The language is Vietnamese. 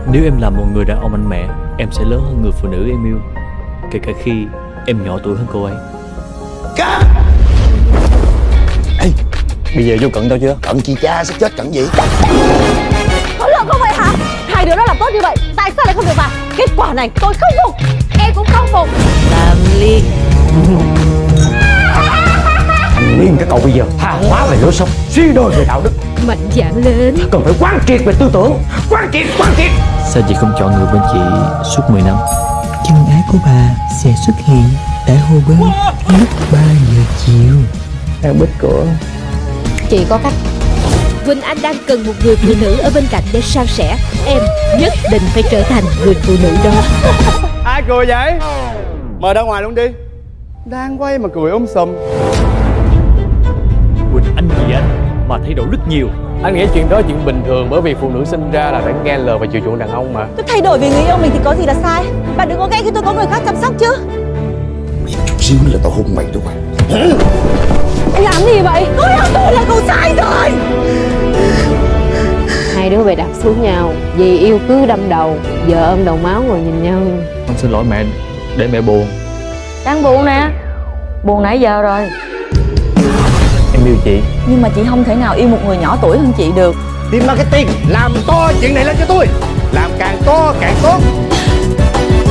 Nếu em là một người đàn ông mạnh mẽ, em sẽ lớn hơn người phụ nữ em yêu, kể cả khi em nhỏ tuổi hơn cô ấy. Ê, bây giờ vô cận tao chưa? Cận chị cha, sắp chết cận gì? Có lộn không vậy hả? Hai đứa nó làm tốt như vậy, tại sao lại không được vào? Kết quả này tôi không phục. Em cũng không phục. Làm liên. Liên các cậu bây giờ tha hóa về lối sống, suy đồi về đạo đức, Mạnh dạn lên. cần phải quán triệt về tư tưởng. Quán triệt. Sao chị không chọn người bên chị suốt 10 năm? Chân ái của bà sẽ xuất hiện tại hồ bơi lúc 3 giờ chiều. Em bít cửa. Chị có cách. Quỳnh Anh đang cần một người phụ nữ ở bên cạnh để san sẻ. Em nhất định phải trở thành người phụ nữ đó. Ai cười vậy? Mời ra ngoài luôn đi. Đang quay mà cười sùm. Quỳnh Anh vì anh mà thay đổi rất nhiều. Anh nghĩ chuyện đó chuyện bình thường, bởi vì phụ nữ sinh ra là phải nghe lời và chiều chuộng đàn ông mà. Tôi thay đổi vì người yêu mình thì có gì là sai? Bạn đừng có ghét khi tôi có người khác chăm sóc chứ. Chút xíu là tao hôn mày rồi. Anh làm gì vậy? Tôi là tôi là cậu sai rồi. Hai đứa bày đặt xuống nhau, vì yêu cứ đâm đầu, vợ ôm đầu máu ngồi nhìn nhau. Con xin lỗi mẹ, để mẹ buồn. Đang buồn nè. Buồn nãy giờ rồi. Em yêu chị. Nhưng mà chị không thể nào yêu một người nhỏ tuổi hơn chị được. Team marketing, làm to chuyện này lên cho tôi. Làm càng to càng tốt.